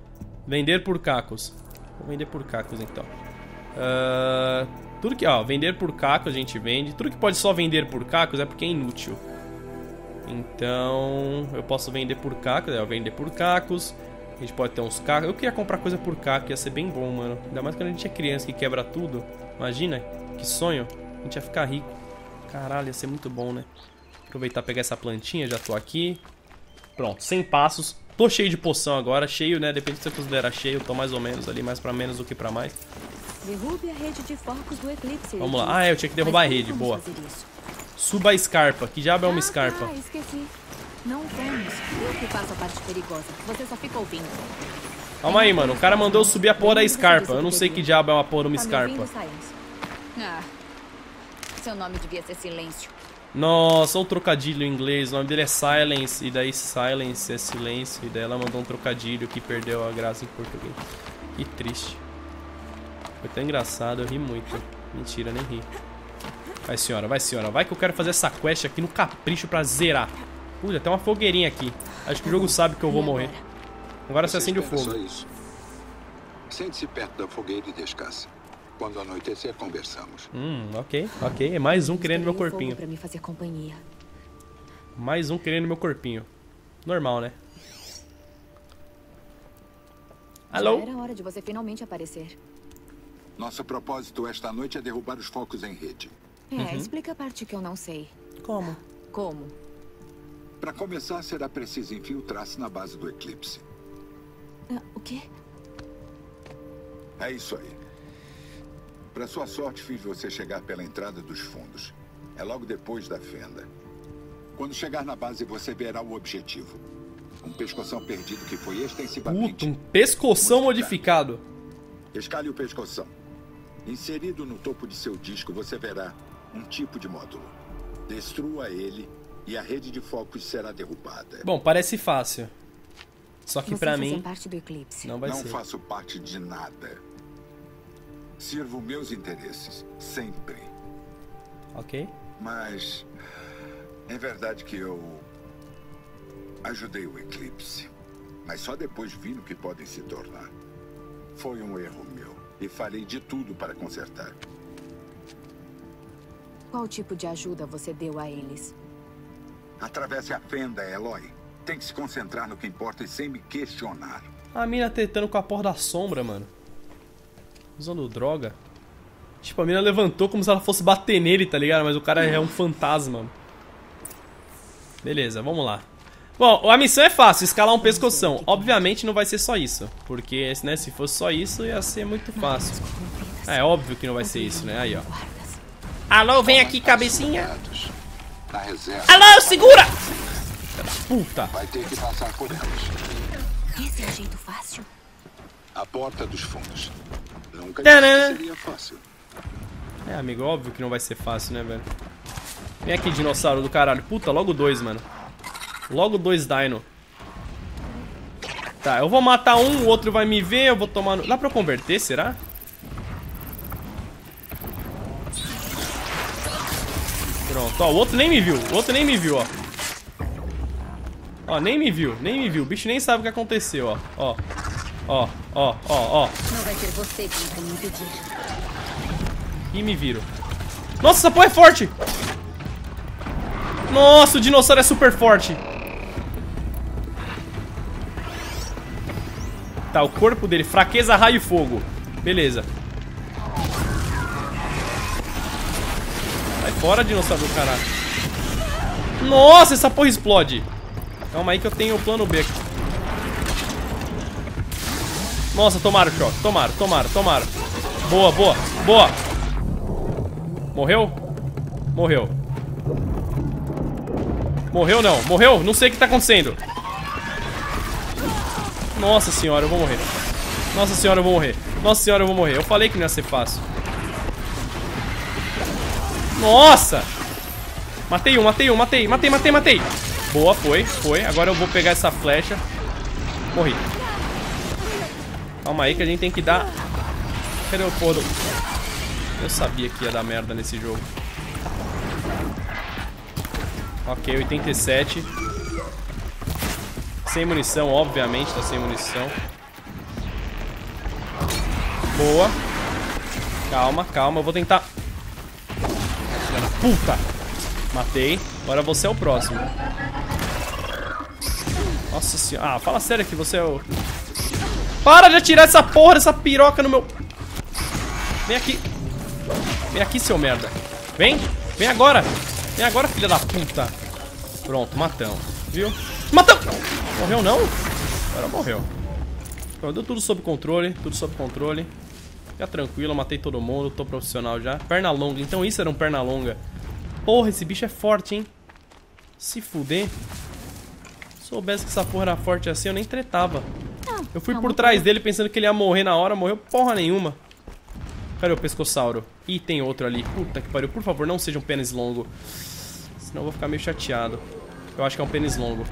Tudo que, vender por cacos a gente vende. Tudo que pode só vender por cacos é porque é inútil. Então, eu posso vender por cacos. Vender por cacos. A gente pode ter uns cacos. Eu queria comprar coisa por caco, ia ser bem bom, mano. Ainda mais quando a gente é criança que quebra tudo. Imagina, que sonho. A gente ia ficar rico. Caralho, ia ser muito bom, né? Aproveitar e pegar essa plantinha, já tô aqui. Pronto, 100 passos. Tô cheio de poção agora, cheio, né? Depende do que você considera cheio, tô mais ou menos ali, mais pra menos do que pra mais. Derrube a rede de focos do eclipse. Vamos lá. Eu tinha que derrubar a rede, boa. Suba a escarpa. Que diabo é uma escarpa? Esqueci. Não vamos. Eu que faço a parte perigosa. Você só fica ouvindo. Calma aí, mano. O cara mandou eu subir a porra da escarpa. Eu não sei que diabo é uma porra de uma escarpa. Seu nome devia ser Silêncio. Nossa, olha o trocadilho em inglês. O nome dele é Silence. E daí Silence é silêncio. E daí ela mandou um trocadilho que perdeu a graça em português. Que triste. Foi tão engraçado, eu ri muito. Mentira, nem ri. Vai, senhora, vai, senhora. Vai que eu quero fazer essa quest aqui no capricho pra zerar. Puta, tem uma fogueirinha aqui. Acho que o jogo sabe que eu vou morrer. Agora você acende o fogo. Só isso. Sente-se perto da fogueira e descanse. Quando anoitecer, conversamos. Ok. É mais um querendo meu corpinho. Pra me fazer companhia. Mais um querendo meu corpinho. Normal, né? Alô? Já era hora de você finalmente aparecer. Nosso propósito esta noite é derrubar os focos em rede. Explica a parte que eu não sei. Como? Para começar, será preciso infiltrar-se na base do eclipse. O quê? É isso aí. Para sua sorte, fiz você chegar pela entrada dos fundos. É logo depois da fenda. Quando chegar na base, você verá o objetivo. Um pescoção perdido que foi extensivamente... Puta, um pescoção modificado. Escale o pescoção. Inserido no topo de seu disco, você verá um tipo de módulo. Destrua ele e a rede de focos será derrubada. Bom, parece fácil. Só que pra mim... parte do eclipse. Não vai ser. Não faço parte de nada. Sirvo meus interesses, sempre. Ok. Mas... é verdade que eu... ajudei o eclipse. Mas só depois vi no que podem se tornar. Foi um erro meu. E farei de tudo para consertar. Qual tipo de ajuda você deu a eles? Atravesse a fenda, Eloy. Tem que se concentrar no que importa e sem me questionar. A mina tentando com a porra da sombra, mano. Usando droga. Tipo, a mina levantou como se ela fosse bater nele, tá ligado? Mas o cara é um fantasma. Beleza, vamos lá. Bom, a missão é fácil, escalar um pescoção. Obviamente não vai ser só isso. Porque, né, se fosse só isso, ia ser muito fácil. É óbvio que não vai ser isso, né? Aí, ó. Alô, vem aqui, cabecinha. Na reserva. Alô, segura! Puta. Vai ter que passar por elas. Esse é o jeito fácil. A porta dos fundos. Nunca Tcharam! disse que seria fácil. É, amigo, óbvio que não vai ser fácil, né, velho? Vem aqui, dinossauro do caralho. Puta, logo 2, mano. Logo 2 dino. Tá, eu vou matar um, o outro vai me ver, eu vou tomar... Dá pra eu converter, será? Pronto, ó, o outro nem me viu. O outro nem me viu, ó. Ó, nem me viu, nem me viu. O bicho nem sabe o que aconteceu, ó. Ó, ó, ó, ó, ó. Não vai ser você que vai me impedir. E me viro. Nossa, essa porra é forte! Nossa, o dinossauro é super forte. Tá, o corpo dele, fraqueza, raio e fogo. Beleza. Sai fora, dinossauro do caralho. Nossa, essa porra explode. Calma aí que eu tenho o plano B aqui. Nossa, tomaram o choque. Tomaram. Boa, boa, boa. Morreu? Morreu. Morreu não? Morreu? Não sei o que tá acontecendo. Nossa senhora, eu vou morrer. Nossa senhora, eu vou morrer. Nossa senhora, eu vou morrer. Eu falei que não ia ser fácil. Nossa! Matei um. Matei. Boa, foi. Agora eu vou pegar essa flecha. Morri. Calma aí que a gente tem que dar... Cadê o porra do... Eu sabia que ia dar merda nesse jogo. Ok, 87. Sem munição, obviamente, tá sem munição. Boa. Calma, eu vou tentar... Puta! Matei. Agora você é o próximo. Nossa senhora. Ah, fala sério que você é o... Para de atirar essa porra dessa piroca no meu... Vem aqui. Vem aqui, seu merda. Vem agora. Filha da puta. Pronto, matamos. Viu? Matamos! Morreu não? Agora morreu. Deu tudo sob controle. Fica tranquilo, eu matei todo mundo. Tô profissional já. Perna longa. Então isso era um perna longa. Porra, esse bicho é forte, hein? Se fuder. Se soubesse que essa porra era forte assim, eu nem tretava. Eu fui por trás dele pensando que ele ia morrer na hora. Morreu porra nenhuma. Cadê o pescossauro? Ih, tem outro ali. Puta que pariu. Por favor, não seja um pênis longo. Senão eu vou ficar meio chateado. Eu acho que é um pênis longo.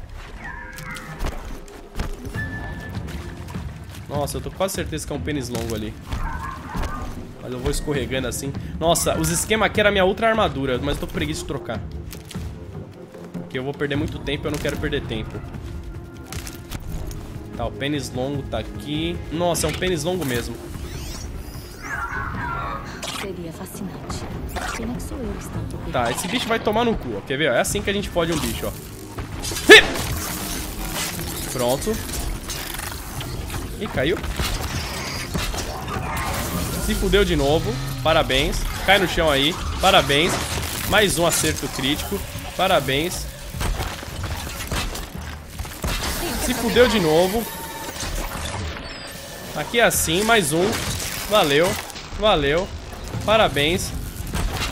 Nossa, eu tô com quase certeza que é um pênis longo ali. Mas eu vou escorregando assim. Nossa, os esquemas aqui era a minha outra armadura. Mas eu tô com preguiça de trocar. Porque eu vou perder muito tempo e eu não quero perder tempo. Tá, o pênis longo tá aqui. Nossa, é um pênis longo mesmo. Seria fascinante. Pena que sou eu que estou por... Tá, esse bicho vai tomar no cu, ó. Quer ver? É assim que a gente fode um bicho, ó. Pronto. Ih, caiu. Se fudeu de novo. Parabéns. Cai no chão aí. Parabéns. Mais um acerto crítico. Parabéns. Se fudeu de novo. Aqui é assim. Mais um. Valeu. Parabéns.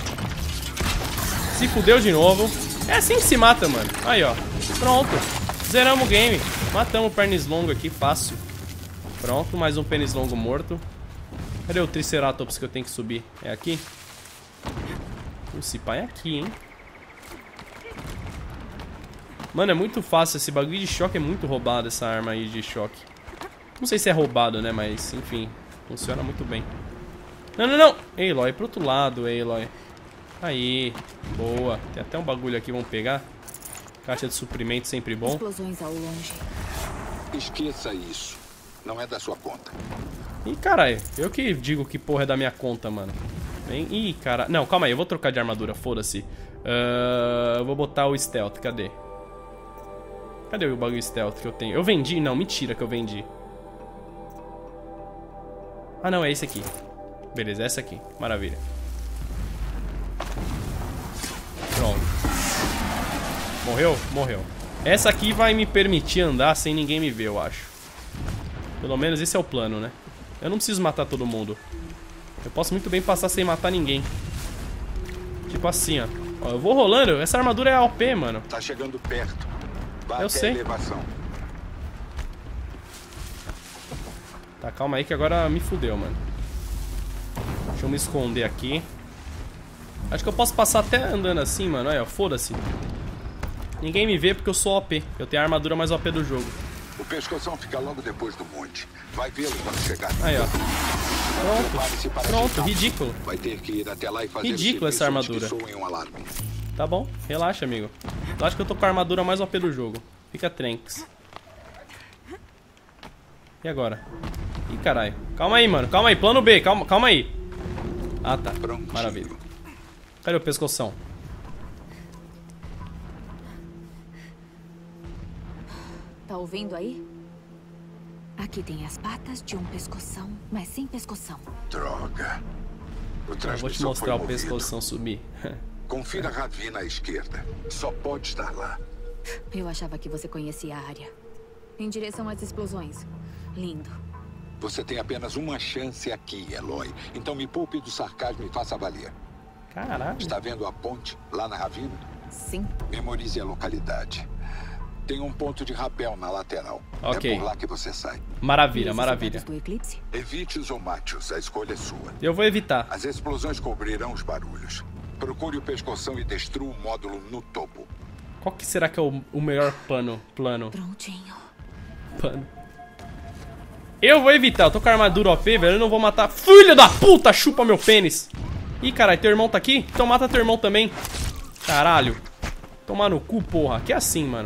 Se fudeu de novo. É assim que se mata, mano. Aí, ó. Pronto. Zeramos o game. Matamos o Pernilongo aqui, fácil. Pronto, mais um Pernilongo morto. Cadê o Triceratops que eu tenho que subir? É aqui? Esse pai é aqui, hein? Mano, é muito fácil. Esse bagulho de choque é muito roubado, essa arma aí de choque. Não sei se é roubado, né? Mas, enfim, funciona muito bem. Não, não, não! Aloy, pro outro lado, Aloy. Aí, boa. Tem até um bagulho aqui, vamos pegar. Caixa de suprimento, sempre bom. Explosões ao longe. Esqueça isso. Não é da sua conta. Ih, caralho. Eu que digo que porra é da minha conta, mano. Vem. Ih, cara. Não, calma aí. Eu vou trocar de armadura. Foda-se. Eu vou botar o stealth. Cadê? Cadê o bagulho stealth que eu tenho? Eu vendi? Não, mentira que eu vendi. Ah, não. É esse aqui. Beleza, essa aqui. Maravilha. Pronto. Morreu? Morreu. Essa aqui vai me permitir andar sem ninguém me ver, eu acho. Pelo menos esse é o plano, né? Eu não preciso matar todo mundo. Eu posso muito bem passar sem matar ninguém. Tipo assim, ó. Ó, eu vou rolando. Essa armadura é OP, mano. Tá chegando perto. Vai eu até sei. A elevação. Tá, calma aí que agora me fudeu, mano. Deixa eu me esconder aqui. Acho que eu posso passar até andando assim, mano. Olha, foda-se. Ninguém me vê porque eu sou OP. Eu tenho a armadura mais OP do jogo. O pescoção fica logo depois do monte. Vai vê-lo quando chegar. Aí, ó. Prepare-se para Pronto, ajudar. ridículo. Vai ter que ir até lá e fazer Ridículo essa armadura. Um alarme. Tá bom, relaxa, amigo. Eu acho que eu tô com a armadura mais OP do jogo. Fica tranks. E agora? Ih, caralho. Calma aí, mano. Calma aí. Plano B. Calma aí. Ah, tá. Prontinho. Maravilha. Cadê o pescoção? Tá ouvindo aí? Aqui tem as patas de um pescoção, mas sem pescoção. Droga. O Eu vou te mostrar o pescoção subir. Confira a ravina à esquerda. Só pode estar lá. Eu achava que você conhecia a área. Em direção às explosões. Lindo. Você tem apenas uma chance aqui, Aloy. Então me poupe do sarcasmo e faça valer. Caralho. Está vendo a ponte lá na ravina? Sim. Memorize a localidade. Tem um ponto de rapel na lateral. Ok. É por lá que você sai. Maravilha, E maravilha. esses soldados do eclipse? Evite-os ou mate-os. A escolha é sua. Eu vou evitar. As explosões cobrirão os barulhos. Procure o pescoção e destrua o módulo no topo. Qual que será que é o melhor plano? Prontinho. Eu vou evitar. Eu tô com a armadura OP, velho. Eu não vou matar. Filho da puta, chupa meu pênis. Ih, caralho, teu irmão tá aqui? Então mata teu irmão também. Caralho. Tomar no cu, porra. Aqui é assim, mano.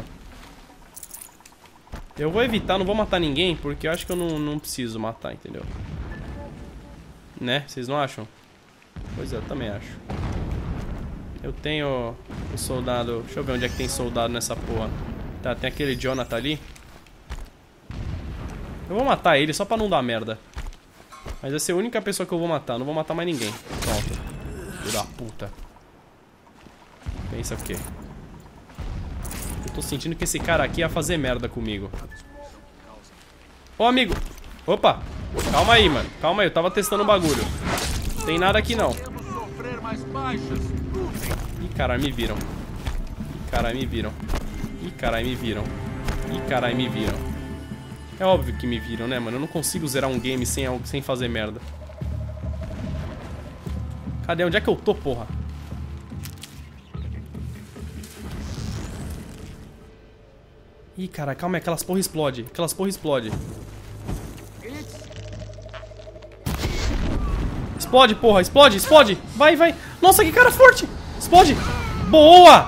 Eu vou evitar, não vou matar ninguém, porque eu acho que eu não preciso matar, entendeu? Né? Vocês não acham? Pois é, eu também acho. Eu tenho o soldado... Deixa eu ver onde é que tem soldado nessa porra. Tá, tem aquele Jonathan ali. Eu vou matar ele só pra não dar merda. Mas vai ser a única pessoa que eu vou matar. Não vou matar mais ninguém. Pronto. Filho da puta. Pensa o quê? Eu tô sentindo que esse cara aqui ia fazer merda comigo. Ô, amigo. Opa. Calma aí, mano. Calma aí. Eu tava testando o bagulho. Não tem nada aqui, não. Ih, caralho, me viram. Ih, caralho, me viram. Ih, caralho, me viram. Ih, caralho, me viram. É óbvio que me viram, né, mano? Eu não consigo zerar um game sem fazer merda. Cadê? Onde é que eu tô, porra? Ih, cara, calma aí. Aquelas porra explode. Aquelas porra explode. Explode, porra. Explode, explode. Vai, vai. Nossa, que cara forte. Explode. Boa.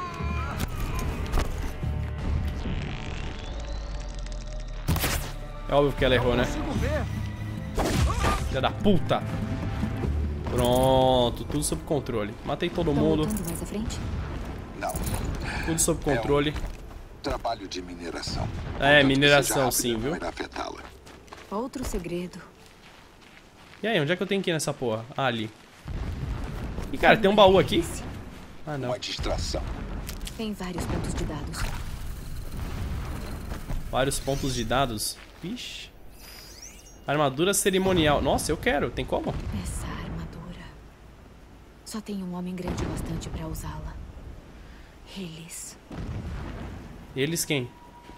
É óbvio que ela errou, né? Filha da puta. Pronto, tudo sob controle. Matei todo mundo. Mais à frente? Não. Tudo sob controle. Trabalho de mineração. É, Contanto que mineração seja rápido, sim, não viu? irá afetá-la. Outro segredo. E aí, onde é que eu tenho que ir nessa porra? Ah, ali. Ih, cara, tem um baú aqui? Ah, não. Uma distração. Tem vários pontos de dados. Vários pontos de dados. Vixe. Armadura cerimonial. Nossa, eu quero. Tem como? Essa armadura. Só tem um homem grande bastante pra usá-la. Eles. Eles quem?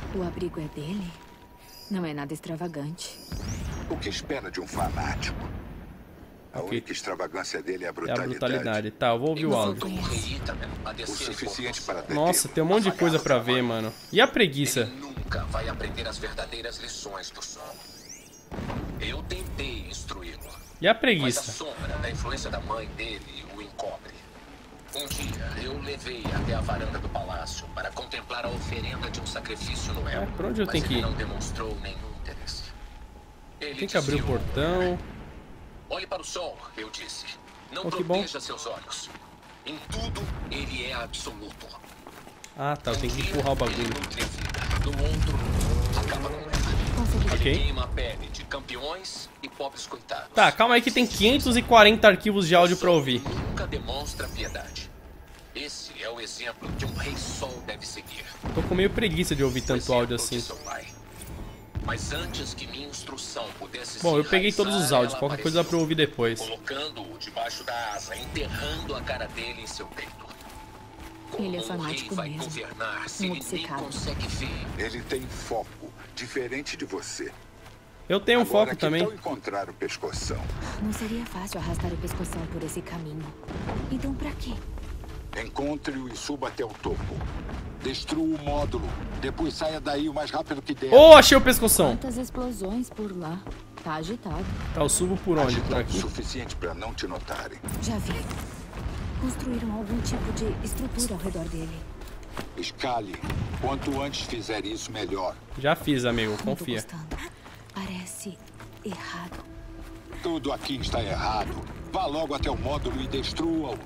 O abrigo é dele? Não é nada extravagante. O que espera de um fanático? A única extravagância dele é a brutalidade. Tá, eu vou ouvir o áudio. O suficiente para detê-lo. Nossa, tem um monte de coisa pra ver, mano. E a preguiça? Ele nunca vai aprender as verdadeiras lições do sol. Eu tentei instruí-lo. E a Mas a preguiça? sombra da influência da mãe dele o encobre. Um dia, eu o levei até a varanda do palácio para contemplar a oferenda de um sacrifício no El. Pra onde eu tenho que ele ir? não demonstrou nenhum interesse. Ele Tem que abrir o desviou portão. Olhe para o sol, eu disse. Não Oh, que bom. proteja seus olhos. Em tudo, ele é absoluto. Ah, tá, eu tenho que empurrar o bagulho. Ele nutre a vida, do outro, acaba com ela. Ok. Ele queima a pele de campeões e pobres coitados. Tá, calma aí que tem 540 arquivos de áudio pra ouvir. Nunca demonstra piedade. Esse é o exemplo que um rei sol deve seguir. Tô com meio preguiça de ouvir tanto áudio assim. Seu pai. Mas antes que minha instrução pudesse Bom, eu se peguei todos os enraizar, áudios, ela qualquer coisa dá pra eu ouvir depois. colocando-o debaixo da asa, enterrando a cara dele em seu peito. Como Ele é um fanático rei vai mesmo. governar se Um ele nem obcecado. consegue ver? Ele tem foco, diferente de você. Eu tenho um Agora, foco que também. tal encontrar o pescoção? Não seria fácil arrastar o pescoção por esse caminho. Então pra quê? Encontre-o e suba até o topo. Destrua o módulo. Depois saia daí o mais rápido que der. Oh, achei o pescoção. Quantas explosões por lá. Tá agitado. Tá, eu subo por onde? Por Agitado o aqui? suficiente para não te notarem. Já vi. Construíram algum tipo de estrutura ao redor dele. Escale. Quanto antes fizer isso, melhor. Já fiz, amigo, Não tô confia. gostando. Parece errado. Tudo aqui está errado. Vá logo até o módulo e destrua-o.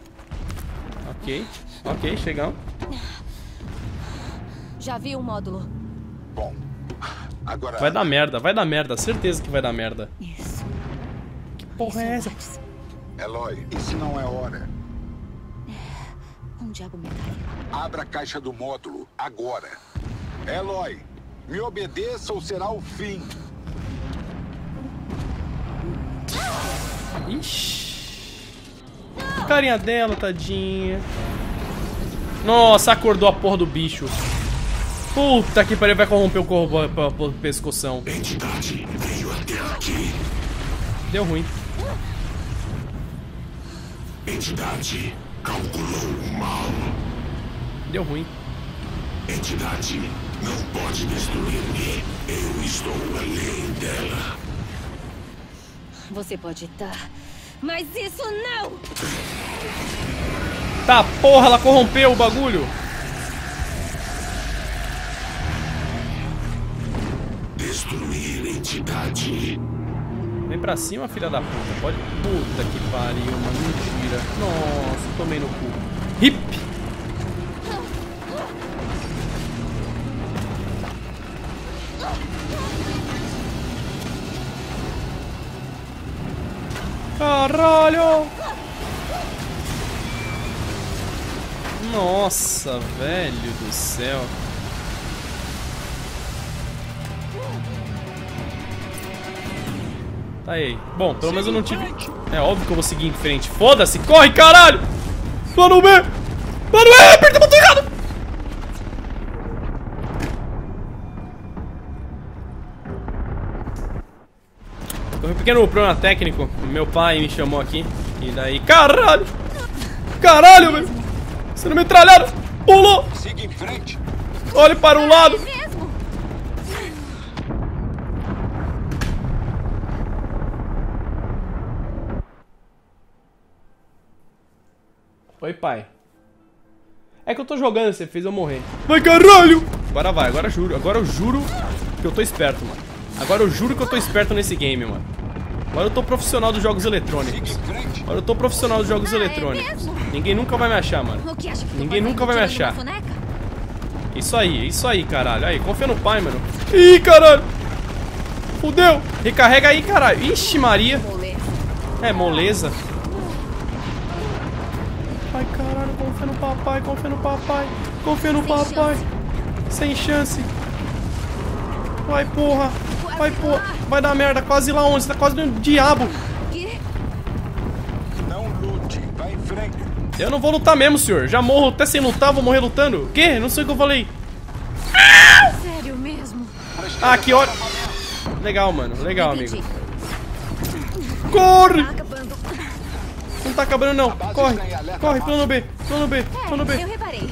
Ok, chegamos. Já vi o módulo. Bom, agora... Vai dar merda, certeza que vai dar merda. Isso. Que porra é essa? Watts. Eloy, isso não é hora. Um diabo metálico. Abra a caixa do módulo, agora. Eloy, me obedeça ou será o fim. Ixi. Carinha dela, tadinha. Nossa, acordou a porra do bicho. Puta que pariu, vai corromper o pescoção. Entidade veio até aqui. Deu ruim. Entidade calculou o mal. Deu ruim. Entidade não pode destruir-me. Eu estou além dela. Você pode estar, mas isso não! Tá, porra, ela corrompeu o bagulho. Destruir entidade. Vem pra cima, filha da puta. Pode. Puta que pariu, mano. Mentira. Nossa, tomei no cu. Hip! Caralho! Nossa, velho do céu. Tá aí. Bom, pelo menos eu não tive... É óbvio que eu vou seguir em frente. Foda-se, corre, caralho! Plano B! Plano B! Aperta o botão errado! Teve um pequeno problema técnico. Meu pai me chamou aqui. E daí... Caralho! Caralho, velho! Sendo metralhado! Pulou! Siga em frente. Olhe para um lado! Oi, pai. É que eu tô jogando, você fez eu morrer. Vai, caralho! Agora vai, agora eu juro que eu tô esperto, mano. Agora eu juro que eu tô esperto nesse game, mano. Agora eu tô profissional dos jogos eletrônicos. Agora eu tô profissional dos jogos eletrônicos. Ninguém nunca vai me achar, mano. Ninguém nunca vai me achar. Isso aí, caralho. Aí, confia no pai, mano. Ih, caralho! Fudeu! Recarrega aí, caralho. Ixi, Maria. É, moleza. Ai, caralho, confia no papai, confia no papai. Confia no papai. Sem chance. Vai, porra. Vai, porra. Vai dar merda. Quase lá onde? Você tá quase no diabo. Não lute, vai em frente. Eu não vou lutar mesmo, senhor. Já morro até sem lutar, vou morrer lutando. O quê? Não sei o que eu falei. Sério mesmo? Ah, que ótimo. Legal, mano. Legal, amigo. Corre! Não tá acabando, não. Corre. Corre, plano B. Plano B. Plano B. Eu reparei.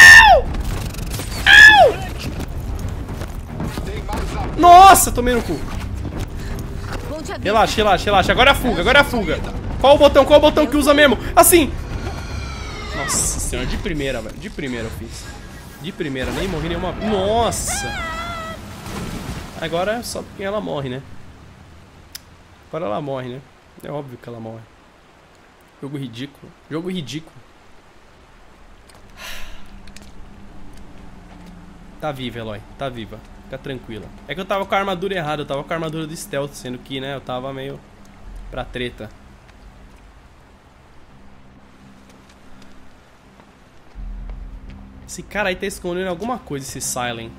Nossa, tomei no cu. Bom te avisar. Relaxa, relaxa, relaxa. Agora é a fuga, agora é a fuga. Qual o botão? Qual o botão que usa mesmo? Assim. Nossa senhora, de primeira, velho. De primeira eu fiz. De primeira, nem morri nenhuma vez. Nossa. Agora é só porque ela morre, né? Agora ela morre, né? É óbvio que ela morre. Jogo ridículo. Jogo ridículo. Tá viva, Eloy. Tá viva. Fica tranquila. É que eu tava com a armadura errada. Eu tava com a armadura do stealth, sendo que, né, eu tava meio pra treta. Esse cara aí tá escondendo alguma coisa, esse Silent.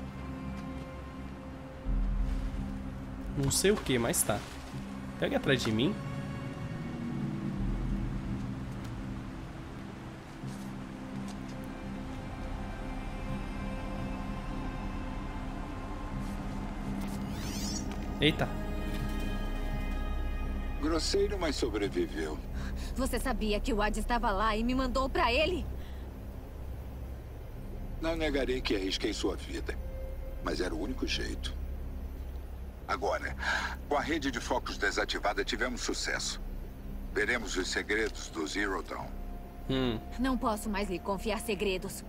Não sei o que, mas tá. Tem alguém atrás de mim? Eita. Grosseiro, mas sobreviveu. Você sabia que o Ad estava lá e me mandou pra ele? Não negarei que arrisquei sua vida, mas era o único jeito. Agora, com a rede de focos desativada, tivemos sucesso. Veremos os segredos do Zero Dawn. Não posso mais lhe confiar segredos.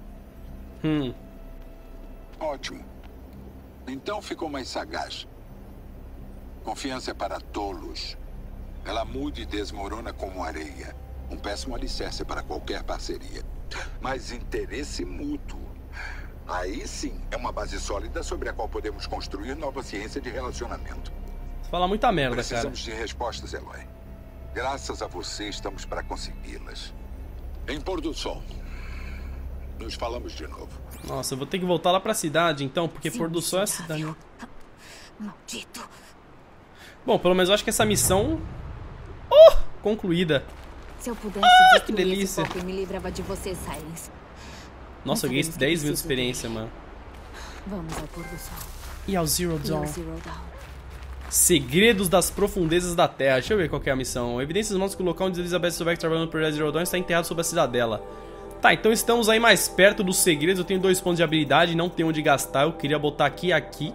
Ótimo. Então ficou mais sagaz. Confiança é para tolos. Ela muda e desmorona como areia. Um péssimo alicerce para qualquer parceria. Mas interesse mútuo. Aí sim, é uma base sólida sobre a qual podemos construir nova ciência de relacionamento. Você fala muita merda, Precisamos de respostas, Eloy. Graças a você, estamos para consegui-las. Em pôr do sol. Nos falamos de novo. Nossa, eu vou ter que voltar lá pra cidade, então, porque pôr do sol é a cidade, né? Maldito. Bom, pelo menos eu acho que essa missão... concluída. Se eu pudesse que delícia. esse foco, me livrava de você, Silence. Nossa, eu ganhei 10 mil de experiência, mano. Vamos ao pôr do sol. E ao Zero Dawn. Zero Dawn. Segredos das profundezas da Terra. Deixa eu ver qual que é a missão. Evidências mostram que o local onde Elizabeth Sobek trabalhando por Zero Dawn está enterrado sob a cidadela. Tá, então estamos aí mais perto dos segredos. Eu tenho 2 pontos de habilidade, não tenho onde gastar. Eu queria botar aqui, aqui.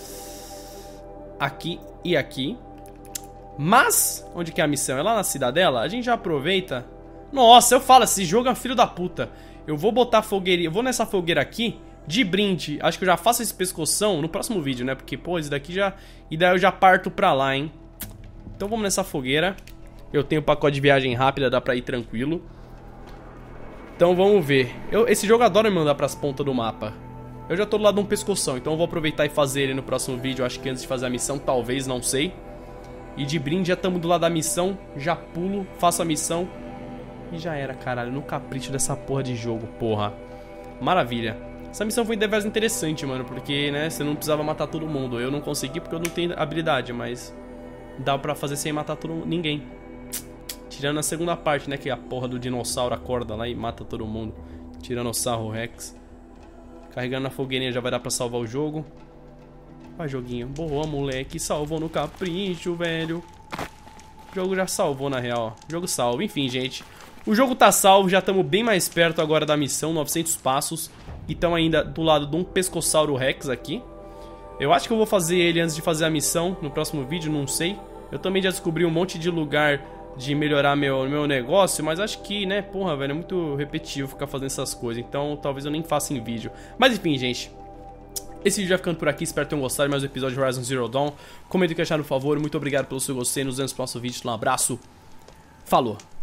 Aqui e aqui. Mas, onde que é a missão? É lá na cidadela? A gente já aproveita. Nossa, eu falo, esse jogo é um filho da puta. Eu vou botar a fogueira, eu vou nessa fogueira aqui de brinde. Acho que eu já faço esse pescoção no próximo vídeo, né? Porque, pô, esse daqui já... E daí eu já parto pra lá, hein? Então vamos nessa fogueira. Eu tenho pacote de viagem rápida, dá pra ir tranquilo. Então vamos ver. Esse jogo adora me mandar pras pontas do mapa. Eu já tô do lado de um pescoção, então eu vou aproveitar e fazer ele no próximo vídeo. Acho que antes de fazer a missão, talvez, não sei. E de brinde já estamos do lado da missão. Já pulo, faço a missão. E já era, caralho. No capricho dessa porra de jogo, porra. Maravilha. Essa missão foi deveras interessante, mano. Porque, né, você não precisava matar todo mundo. Eu não consegui porque eu não tenho habilidade, mas... dá pra fazer sem matar ninguém. Tirando a segunda parte, né, que a porra do dinossauro acorda lá e mata todo mundo. Tiranossauro Rex. Carregando na fogueirinha já vai dar pra salvar o jogo. Vai, joguinho. Boa, moleque. Salvou no capricho, velho. O jogo já salvou, na real. O jogo salvo. Enfim, gente. O jogo tá salvo. Já estamos bem mais perto agora da missão. 900 passos. E estamos ainda do lado de um pescossauro Rex aqui. Eu acho que eu vou fazer ele antes de fazer a missão. No próximo vídeo, não sei. Eu também já descobri um monte de lugar de melhorar meu negócio. Mas acho que, né, porra, velho, é muito repetitivo ficar fazendo essas coisas. Então, talvez eu nem faça em vídeo. Mas, enfim, gente. Esse vídeo vai ficando por aqui, espero que tenham gostado de mais um episódio de Horizon Zero Dawn. Comenta o que acharam, por favor, muito obrigado pelo seu gostei, nos vemos no próximo vídeo, um abraço, falou!